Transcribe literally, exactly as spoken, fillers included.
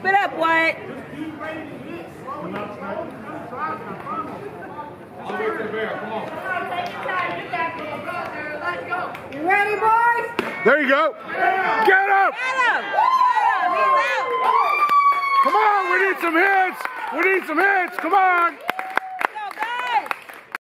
it up, Wyatt. I'll wait for the bear. Come on. You ready, boys? There you go. Get him! Get him! Get him! He's out! Come on, we need some hits. We need some hits. Come on.